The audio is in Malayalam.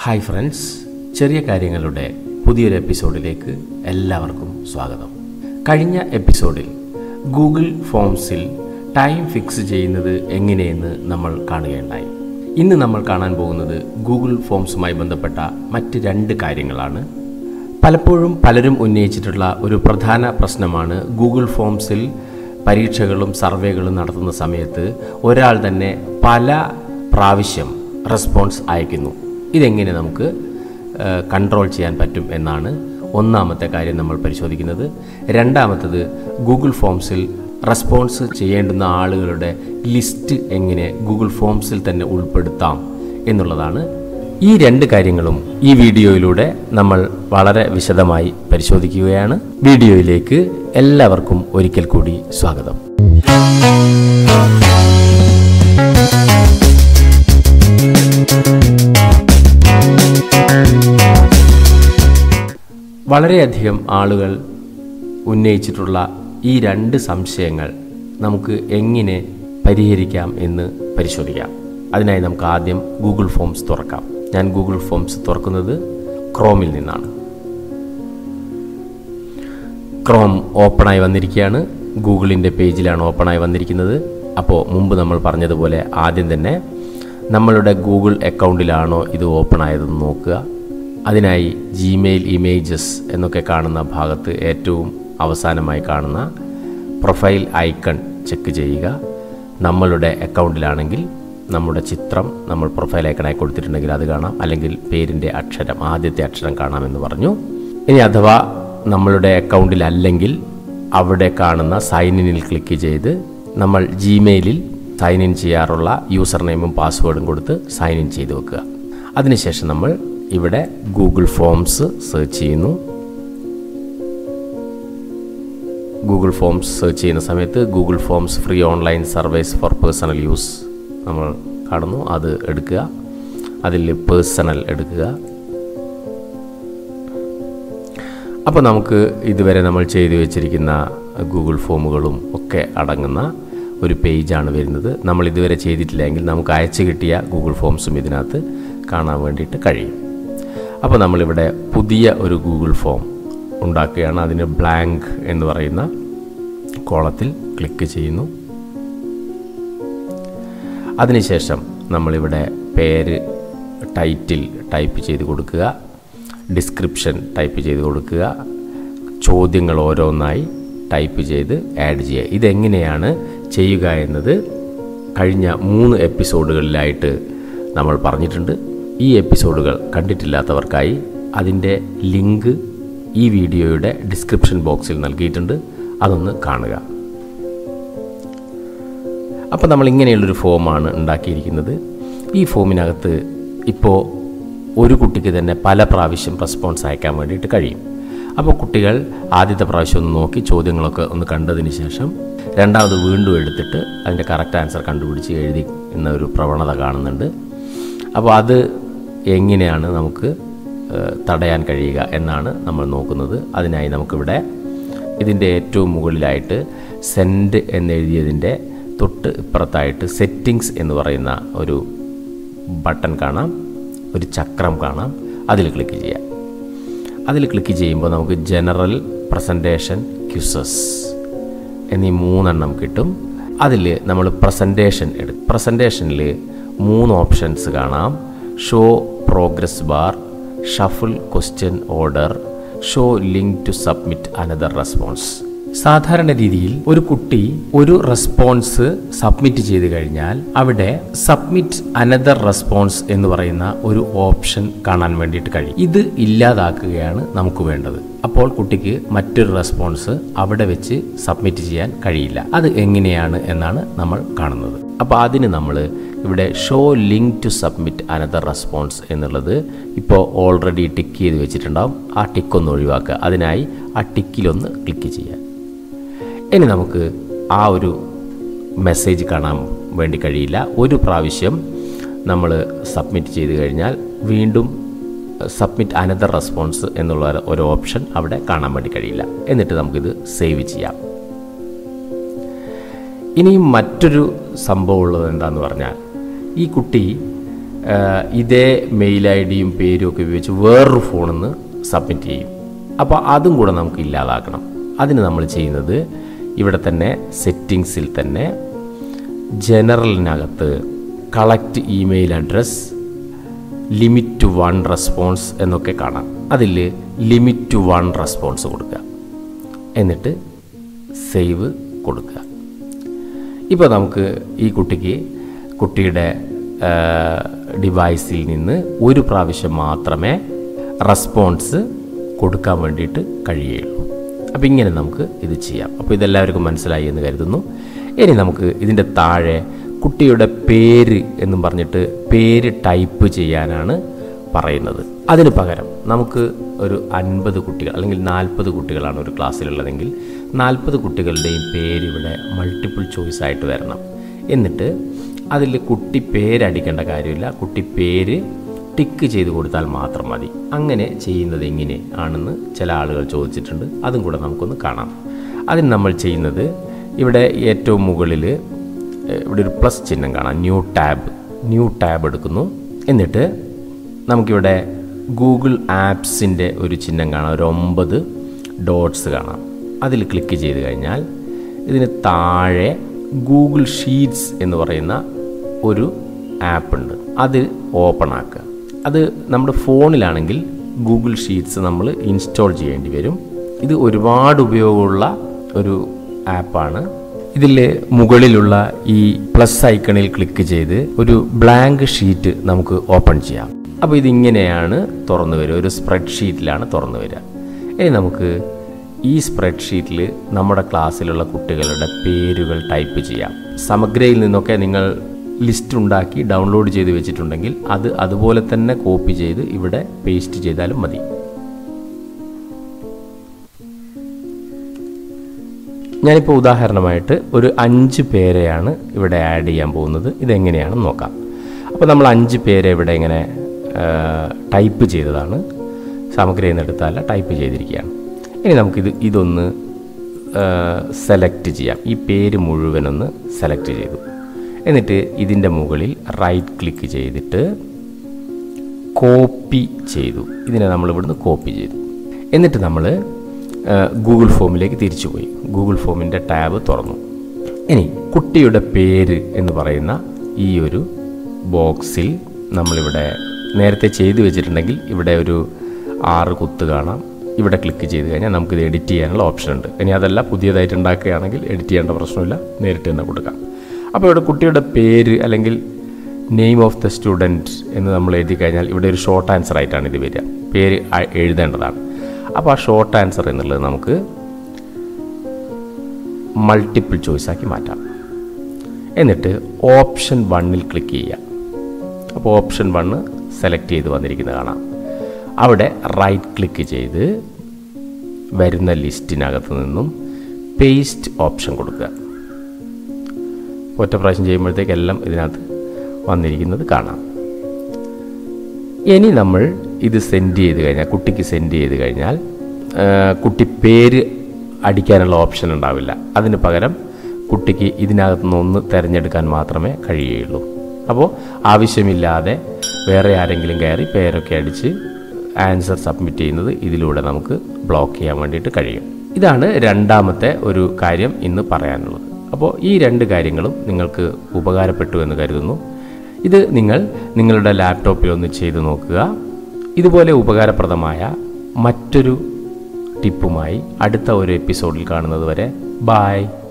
ഹായ് ഫ്രണ്ട്സ്, ചെറിയ കാര്യങ്ങളുടെ പുതിയൊരു എപ്പിസോഡിലേക്ക് എല്ലാവർക്കും സ്വാഗതം. കഴിഞ്ഞ എപ്പിസോഡിൽ ഗൂഗിൾ ഫോംസിൽ ടൈം ഫിക്സ് ചെയ്യുന്നത് എങ്ങനെയെന്ന് നമ്മൾ കാണുകയുണ്ടായി. ഇന്ന് നമ്മൾ കാണാൻ പോകുന്നത് ഗൂഗിൾ ഫോംസുമായി ബന്ധപ്പെട്ട മറ്റ് 2 കാര്യങ്ങളാണ്. പലപ്പോഴും പലരും ഉന്നയിച്ചിട്ടുള്ള ഒരു പ്രധാന പ്രശ്നമാണ് ഗൂഗിൾ ഫോംസിൽ പരീക്ഷകളും സർവേകളും നടത്തുന്ന സമയത്ത് ഒരാൾ തന്നെ പല പ്രാവശ്യം റെസ്പോൺസ് അയക്കുന്നു. ഇതെങ്ങനെ നമുക്ക് കൺട്രോൾ ചെയ്യാൻ പറ്റും എന്നാണ് ഒന്നാമത്തെ കാര്യം നമ്മൾ പരിശോധിക്കുന്നത്. രണ്ടാമത്തത്, ഗൂഗിൾ ഫോംസിൽ റെസ്പോൺസ് ചെയ്യേണ്ടുന്ന ആളുകളുടെ ലിസ്റ്റ് എങ്ങനെ ഗൂഗിൾ ഫോംസിൽ തന്നെ ഉൾപ്പെടുത്താം എന്നുള്ളതാണ്. ഈ 2 കാര്യങ്ങളും ഈ വീഡിയോയിലൂടെ നമ്മൾ വളരെ വിശദമായി പരിശോധിക്കുകയാണ്. വീഡിയോയിലേക്ക് എല്ലാവർക്കും ഒരിക്കൽ കൂടി സ്വാഗതം. വളരെയധികം ആളുകൾ ഉന്നയിച്ചിട്ടുള്ള ഈ 2 സംശയങ്ങൾ നമുക്ക് എങ്ങനെ പരിഹരിക്കാം എന്ന് പരിശോധിക്കാം. അതിനായി നമുക്ക് ആദ്യം ഗൂഗിൾ ഫോംസ് തുറക്കാം. ഞാൻ ഗൂഗിൾ ഫോംസ് തുറക്കുന്നത് ക്രോമിൽ നിന്നാണ്. ക്രോം ഓപ്പണായി വന്നിരിക്കുകയാണ്. ഗൂഗിളിൻ്റെ പേജിലാണ് ഓപ്പണായി വന്നിരിക്കുന്നത്. അപ്പോൾ മുമ്പ് നമ്മൾ പറഞ്ഞതുപോലെ ആദ്യം തന്നെ നമ്മളുടെ ഗൂഗിൾ അക്കൗണ്ടിലാണോ ഇത് ഓപ്പണായതെന്ന് നോക്കുക. അതിനായി ജിമെയിൽ ഇമേജസ് എന്നൊക്കെ കാണുന്ന ഭാഗത്ത് ഏറ്റവും അവസാനമായി കാണുന്ന പ്രൊഫൈൽ ഐക്കൺ ചെക്ക് ചെയ്യുക. നമ്മളുടെ അക്കൗണ്ടിലാണെങ്കിൽ നമ്മുടെ ചിത്രം നമ്മൾ പ്രൊഫൈൽ ഐക്കണായി കൊടുത്തിട്ടുണ്ടെങ്കിൽ അത് കാണാം, അല്ലെങ്കിൽ പേരിൻ്റെ അക്ഷരം, ആദ്യത്തെ അക്ഷരം കാണാമെന്ന് പറഞ്ഞു. ഇനി അഥവാ നമ്മളുടെ അക്കൗണ്ടിലല്ലെങ്കിൽ അവിടെ കാണുന്ന സൈൻ ഇനിൽ ക്ലിക്ക് ചെയ്ത് നമ്മൾ ജിമെയിലിൽ സൈൻ ഇൻ ചെയ്യാറുള്ള യൂസർ നെയിമും പാസ്വേഡും കൊടുത്ത് സൈൻ ഇൻ ചെയ്ത് വെക്കുക. അതിനുശേഷം നമ്മൾ ഇവിടെ ഗൂഗിൾ ഫോംസ് സെർച്ച് ചെയ്യുന്നു. ഗൂഗിൾ ഫോംസ് സെർച്ച് ചെയ്യുന്ന സമയത്ത് Google forms free online service for personal use നമ്മൾ കാണുന്നു. അത് എടുക്കുക. അതിൽ പേഴ്സണൽ എടുക്കുക. അപ്പോൾ നമുക്ക് ഇതുവരെ നമ്മൾ ചെയ്തു വെച്ചിരിക്കുന്ന ഗൂഗിൾ ഫോമുകളും ഒക്കെ അടങ്ങുന്ന ഒരു പേജാണ് വരുന്നത്. നമ്മൾ ഇതുവരെ ചെയ്തിട്ടില്ലെങ്കിൽ നമുക്ക് അയച്ചു കിട്ടിയ ഗൂഗിൾ ഫോംസും ഇതിനകത്ത് കാണാൻ വേണ്ടിയിട്ട് കഴിയും. അപ്പോൾ നമ്മളിവിടെ പുതിയ ഒരു ഗൂഗിൾ ഫോം ഉണ്ടാക്കുകയാണ്. അതിന് ബ്ലാങ്ക് എന്ന് പറയുന്ന കോളത്തിൽ ക്ലിക്ക് ചെയ്യുന്നു. അതിനുശേഷം നമ്മളിവിടെ പേര്, ടൈറ്റിൽ ടൈപ്പ് ചെയ്ത് കൊടുക്കുക, ഡിസ്ക്രിപ്ഷൻ ടൈപ്പ് ചെയ്ത് കൊടുക്കുക, ചോദ്യങ്ങൾ ഓരോന്നായി ടൈപ്പ് ചെയ്ത് ആഡ് ചെയ്യുക. ഇതെങ്ങനെയാണ് ചെയ്യുക എന്നത് കഴിഞ്ഞ 3 എപ്പിസോഡുകളിലായിട്ട് നമ്മൾ പറഞ്ഞിട്ടുണ്ട്. ഈ എപ്പിസോഡുകൾ കണ്ടിട്ടില്ലാത്തവർക്കായി അതിൻ്റെ ലിങ്ക് ഈ വീഡിയോയുടെ ഡിസ്ക്രിപ്ഷൻ ബോക്സിൽ നൽകിയിട്ടുണ്ട്. അതൊന്ന് കാണുക. അപ്പോൾ നമ്മൾ ഇങ്ങനെയുള്ളൊരു ഫോമാണ് ഉണ്ടാക്കിയിരിക്കുന്നത്. ഈ ഫോമിനകത്ത് ഇപ്പോൾ ഒരു കുട്ടിക്ക് തന്നെ പല പ്രാവശ്യം റെസ്പോൺസ് അയക്കാൻ വേണ്ടിയിട്ട് കഴിയും. അപ്പോൾ കുട്ടികൾ ആദ്യത്തെ പ്രാവശ്യം ഒന്ന് നോക്കി ചോദ്യങ്ങളൊക്കെ ഒന്ന് കണ്ടതിന് ശേഷം രണ്ടാമത് വീണ്ടും എടുത്തിട്ട് അതിൻ്റെ കറക്റ്റ് ആൻസർ കണ്ടുപിടിച്ച് എഴുതി എന്ന ഒരു പ്രവണത കാണുന്നുണ്ട്. അപ്പോൾ അത് എങ്ങനെയാണ് നമുക്ക് തടയാൻ കഴിയുക എന്നാണ് നമ്മൾ നോക്കുന്നത്. അതിനായി നമുക്കിവിടെ ഇതിൻ്റെ ഏറ്റവും മുകളിലായിട്ട് സെൻഡ് എന്നെഴുതിയതിൻ്റെ തൊട്ട് ഇപ്പുറത്തായിട്ട് സെറ്റിങ്സ് എന്ന് പറയുന്ന ഒരു ബട്ടൺ കാണാം, ഒരു ചക്രം കാണാം. അതിൽ ക്ലിക്ക് ചെയ്യാം. അതിൽ ക്ലിക്ക് ചെയ്യുമ്പോൾ നമുക്ക് ജനറൽ, പ്രസൻറ്റേഷൻ, ക്വിസസ് എന്നീ 3 എണ്ണം കിട്ടും. അതിൽ നമ്മൾ പ്രസൻറ്റേഷൻ എടുക്കും. പ്രസൻറ്റേഷനിൽ 3 ഓപ്ഷൻസ് കാണാം: show progress bar, shuffle question order, show link to submit another response. സാധാരണ രീതിയിൽ ഒരു കുട്ടി ഒരു റെസ്പോൺസ് സബ്മിറ്റ് ചെയ്ത് കഴിഞ്ഞാൽ അവിടെ സബ്മിറ്റ് അനദർ റെസ്പോൺസ് എന്ന് പറയുന്ന ഒരു ഓപ്ഷൻ കാണാൻ വേണ്ടിയിട്ട് കഴിയും. ഇത് ഇല്ലാതാക്കുകയാണ് നമുക്ക് വേണ്ടത്. അപ്പോൾ കുട്ടിക്ക് മറ്റൊരു റെസ്പോൺസ് അവിടെ വെച്ച് സബ്മിറ്റ് ചെയ്യാൻ കഴിയില്ല. അത് എങ്ങനെയാണ് എന്നാണ് നമ്മൾ കാണുന്നത്. അപ്പോൾ അതിന് നമ്മൾ ഇവിടെ show link to submit another response എന്നുള്ളത് ഇപ്പോൾ ഓൾറെഡി ടിക്ക് ചെയ്ത് വെച്ചിട്ടുണ്ടാവും. ആ ടിക്കൊന്ന് ഒഴിവാക്കുക. അതിനായി ആ ടിക്കിലൊന്ന് ക്ലിക്ക് ചെയ്യുക. ഇനി നമുക്ക് ആ ഒരു മെസ്സേജ് കാണാൻ വേണ്ടി കഴിയില്ല. ഒരു പ്രാവശ്യം നമ്മൾ സബ്മിറ്റ് ചെയ്ത് കഴിഞ്ഞാൽ വീണ്ടും സബ്മിറ്റ് അനദർ റെസ്പോൺസ് എന്നുള്ള ഒരു ഓപ്ഷൻ അവിടെ കാണാൻ വേണ്ടി കഴിയില്ല. എന്നിട്ട് നമുക്കിത് സേവ് ചെയ്യാം. ഇനിയും മറ്റൊരു സംഭവം ഉള്ളത് എന്താണെന്ന് പറഞ്ഞാൽ, ഈ കുട്ടി ഇതേ മെയിൽ ഐ ഡിയും പേരും ഒക്കെ ഉപയോഗിച്ച് വേറൊരു ഫോണിൽ നിന്ന് സബ്മിറ്റ് ചെയ്യും. അപ്പോൾ അതും കൂടെ നമുക്ക് ഇല്ലാതാക്കണം. അതിന് നമ്മൾ ചെയ്യുന്നത് ഇവിടെ തന്നെ സെറ്റിങ്സിൽ തന്നെ ജനറലിനകത്ത് collect email address, limit to 1 response എന്നൊക്കെ കാണാം. അതിൽ ലിമിറ്റ് ടു 1 റെസ്പോൺസ് കൊടുക്കുക. എന്നിട്ട് സേവ് കൊടുക്കുക. ഇപ്പോൾ നമുക്ക് ഈ കുട്ടിയുടെ ഡിവൈസിൽ നിന്ന് ഒരു പ്രാവശ്യം മാത്രമേ റെസ്പോൺസ് കൊടുക്കാൻ വേണ്ടിയിട്ട് കഴിയുള്ളൂ. അപ്പോൾ ഇങ്ങനെ നമുക്ക് ഇത് ചെയ്യാം. അപ്പോൾ ഇതെല്ലാവർക്കും മനസ്സിലായി എന്ന് കരുതുന്നു. ഇനി നമുക്ക് ഇതിൻ്റെ താഴെ കുട്ടിയുടെ പേര് എന്നും പറഞ്ഞിട്ട് പേര് ടൈപ്പ് ചെയ്യാനാണ് പറയുന്നത്. അതിന് പകരം നമുക്ക് ഒരു 50 കുട്ടികൾ അല്ലെങ്കിൽ 40 കുട്ടികളാണ് ഒരു ക്ലാസ്സിലുള്ളതെങ്കിൽ 40 കുട്ടികളുടെയും പേര് ഇവിടെ മൾട്ടിപ്പിൾ ചോയ്സ് ആയിട്ട് വരണം. എന്നിട്ട് അതിൽ കുട്ടി പേരടിക്കേണ്ട കാര്യമില്ല, കുട്ടി പേര് ടിക്ക് ചെയ്ത് കൊടുത്താൽ മാത്രം മതി. അങ്ങനെ ചെയ്യുന്നത് എങ്ങനെ ആണെന്ന് ചില ആളുകൾ ചോദിച്ചിട്ടുണ്ട്. അതും കൂടെ നമുക്കൊന്ന് കാണാം. അതിന് നമ്മൾ ചെയ്യുന്നത് ഇവിടെ ഏറ്റവും മുകളിൽ ഇവിടെ ഒരു പ്ലസ് ചിഹ്നം കാണാം, ന്യൂ ടാബ് എടുക്കുന്നു. എന്നിട്ട് നമുക്കിവിടെ ഗൂഗിൾ ആപ്സിൻ്റെ ഒരു ചിഹ്നം കാണാം, ഒരു 9 ഡോട്ട്സ് കാണാം. അതിൽ ക്ലിക്ക് ചെയ്ത് കഴിഞ്ഞാൽ ഇതിന് താഴെ ഗൂഗിൾ ഷീറ്റ്സ് എന്ന് പറയുന്ന ഒരു ആപ്പ് ഉണ്ട്. അത് ഓപ്പൺ ആക്കുക. അത് നമ്മുടെ ഫോണിലാണെങ്കിൽ ഗൂഗിൾ ഷീറ്റ്സ് നമ്മൾ ഇൻസ്റ്റാൾ ചെയ്യേണ്ടി വരും. ഇത് ഒരുപാട് ഉപയോഗമുള്ള ഒരു ആപ്പാണ്. ഇതിൽ മുകളിലുള്ള ഈ പ്ലസ് ഐക്കണിൽ ക്ലിക്ക് ചെയ്ത് ഒരു ബ്ലാങ്ക് ഷീറ്റ് നമുക്ക് ഓപ്പൺ ചെയ്യാം. അപ്പോൾ ഇതിങ്ങനെയാണ് തുറന്നു വരിക, ഒരു സ്പ്രെഡ്ഷീറ്റിലാണ് തുറന്നു വരിക. ഇനി നമുക്ക് ഈ സ്പ്രെഡ്ഷീറ്റിൽ നമ്മുടെ ക്ലാസ്സിലുള്ള കുട്ടികളുടെ പേരുകൾ ടൈപ്പ് ചെയ്യാം. സമഗ്രയിൽ നിന്നൊക്കെ നിങ്ങൾ ലിസ്റ്റ് ഉണ്ടാക്കി ഡൗൺലോഡ് ചെയ്ത് വെച്ചിട്ടുണ്ടെങ്കിൽ അത് അതുപോലെ തന്നെ കോപ്പി ചെയ്ത് ഇവിടെ പേസ്റ്റ് ചെയ്താലും മതി. ഞാനിപ്പോൾ ഉദാഹരണമായിട്ട് ഒരു 5 പേരെയാണ് ഇവിടെ ആഡ് ചെയ്യാൻ പോകുന്നത്. ഇതെങ്ങനെയാണെന്ന് നോക്കാം. അപ്പോൾ നമ്മൾ 5 പേരെ ഇവിടെ ഇങ്ങനെ ടൈപ്പ് ചെയ്തതാണ്. സമഗ്രയിൽ നിന്ന് എടുത്താൽ ടൈപ്പ് ചെയ്തിരിക്കുകയാണ്. ഇനി ഇതൊന്ന് സെലക്ട് ചെയ്യാം. ഈ പേര് മുഴുവനൊന്ന് സെലക്ട് ചെയ്തു. എന്നിട്ട് ഇതിൻ്റെ മുകളിൽ റൈറ്റ് ക്ലിക്ക് ചെയ്തിട്ട് കോപ്പി ചെയ്തു. ഇതിനെ നമ്മൾ ഇവിടുന്ന് കോപ്പി ചെയ്തു. എന്നിട്ട് നമ്മൾ ഗൂഗിൾ ഫോമിലേക്ക് തിരിച്ചു പോയി. ഗൂഗിൾ ഫോമിൻ്റെ ടാബ് തുറന്നു. ഇനി കുട്ടിയുടെ പേര് എന്ന് പറയുന്ന ഈ ഒരു ബോക്സിൽ നമ്മളിവിടെ നേരത്തെ ചെയ്തു വെച്ചിട്ടുണ്ടെങ്കിൽ ഇവിടെ ഒരു 6 കുത്ത് കാണാം. ഇവിടെ ക്ലിക്ക് ചെയ്ത് കഴിഞ്ഞാൽ നമുക്കിത് എഡിറ്റ് ചെയ്യാനുള്ള ഓപ്ഷൻ ഉണ്ട്. ഇനി അതല്ല പുതിയതായിട്ട് ഉണ്ടാക്കുകയാണെങ്കിൽ എഡിറ്റ് ചെയ്യേണ്ട പ്രശ്നമില്ല, നേരിട്ട് തന്നെ കൊടുക്കാം. അപ്പോൾ ഇവിടെ കുട്ടിയുടെ പേര് അല്ലെങ്കിൽ നെയിം ഓഫ് ദ സ്റ്റുഡൻറ്റ് എന്ന് നമ്മൾ എഴുതി കഴിഞ്ഞാൽ ഇവിടെ ഒരു ഷോർട്ട് ആൻസർ ആയിട്ടാണ് ഇത് വരിക. പേര് എഴുതേണ്ടതാണ്. അപ്പോൾ ആ ഷോർട്ട് ആൻസർ എന്നുള്ളത് നമുക്ക് മൾട്ടിപ്പിൾ ചോയ്സ് ആക്കി മാറ്റാം. എന്നിട്ട് ഓപ്ഷൻ 1ൽ ക്ലിക്ക് ചെയ്യുക. അപ്പോൾ ഓപ്ഷൻ 1 സെലക്ട് ചെയ്ത് വന്നിരിക്കുന്നത് കാണാം. അവിടെ റൈറ്റ് ക്ലിക്ക് ചെയ്ത് വരുന്ന ലിസ്റ്റിനകത്ത് നിന്നും പേസ്റ്റ് ഓപ്ഷൻ കൊടുക്കുക. ഒറ്റ പ്രാവശ്യം ചെയ്യുമ്പോഴത്തേക്ക് എല്ലാം ഇതിനകത്ത് വന്നിരിക്കുന്നത് കാണാം. ഇനി നമ്മൾ ഇത് സെൻഡ് ചെയ്ത് കഴിഞ്ഞാൽ കുട്ടിക്ക് സെൻഡ് ചെയ്ത് കഴിഞ്ഞാൽ കുട്ടി പേര് അടിക്കാനുള്ള ഓപ്ഷൻ ഉണ്ടാവില്ല. അതിന് പകരം കുട്ടിക്ക് ഇതിനകത്തുനിന്ന് ഒന്ന് തിരഞ്ഞെടുക്കാൻ മാത്രമേ കഴിയുകയുള്ളൂ. അപ്പോൾ ആവശ്യമില്ലാതെ വേറെ ആരെങ്കിലും കയറി പേരൊക്കെ അടിച്ച് ആൻസർ സബ്മിറ്റ് ചെയ്യുന്നത് ഇതിലൂടെ നമുക്ക് ബ്ലോക്ക് ചെയ്യാൻ വേണ്ടിയിട്ട് കഴിയും. ഇതാണ് രണ്ടാമത്തെ ഒരു കാര്യം ഇന്ന് പറയാനുള്ളത്. അപ്പോൾ ഈ 2 കാര്യങ്ങളും നിങ്ങൾക്ക് ഉപകാരപ്പെട്ടു എന്ന് കരുതുന്നു. ഇത് നിങ്ങളുടെ ലാപ്ടോപ്പിൽ ഒന്ന് ചെയ്ത് നോക്കുക. ഇതുപോലെ ഉപകാരപ്രദമായ മറ്റൊരു ടിപ്പുമായി അടുത്ത ഒരു എപ്പിസോഡിൽ കാണുന്നത് വരെ ബൈ.